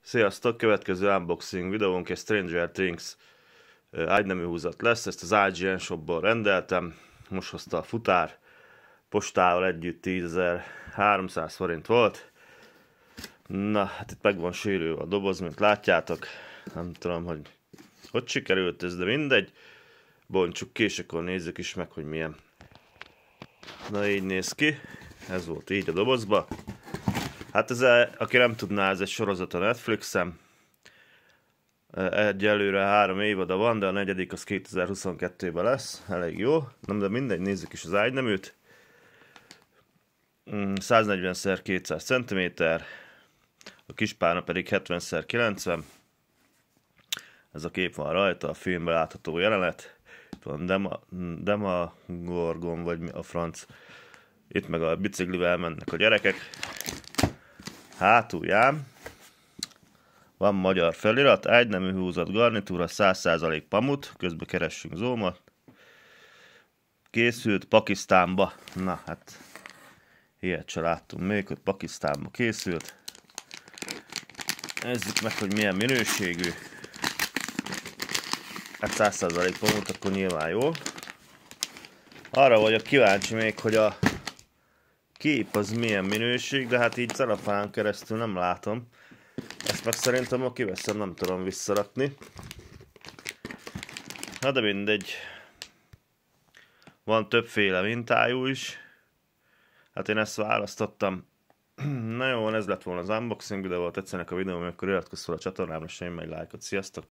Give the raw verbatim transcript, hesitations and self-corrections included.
Sziasztok! Következő unboxing videónk egy Stranger Things ágynemű húzat lesz. Ezt az i gé en shopból rendeltem. Most hozta a futár. Postával együtt tízezer-háromszáz forint volt. Na, hát itt meg van sérülve a doboz, mint látjátok. Nem tudom, hogy hogy sikerült ez, de mindegy. Bontsuk ki, és akkor nézzük is meg, hogy milyen. Na, így néz ki. Ez volt így a dobozba. Hát ez, a, aki nem tudná, ez egy sorozat a Netflixen. Egyelőre három évada van, de a negyedik az kétezer-huszonkettőben lesz. Elég jó. Nem, de mindegy, nézzük is az ágyneműt. száznegyven szer kétszáz centiméter. A kispárna pedig hetven szer kilencven. Ez a kép van rajta, a filmben látható jelenet. Itt van Dema, Demogorgon, vagy mi a franc. Itt meg a biciklivel mennek a gyerekek. Hátulján van magyar felirat, ágynemű húzat, garnitúra, száz százalék pamut, közben keressünk zoomot. Készült Pakisztánba. Na hát, ilyet se láttunk még, hogy Pakisztánba készült. Nézzük meg, hogy milyen minőségű. Hát száz százalék pamut, akkor nyilván jó. Arra vagyok kíváncsi még, hogy a kép az milyen minőség, de hát így celofán keresztül nem látom. Ezt meg szerintem, ha kiveszem, nem tudom visszarakni. Na de mindegy. Van többféle mintájú is. Hát én ezt választottam. Na jó, ez lett volna az unboxing videó, tetszenek a videóm, akkor iratkozz fel a csatornámra, és nyomj egy lájkot. Sziasztok!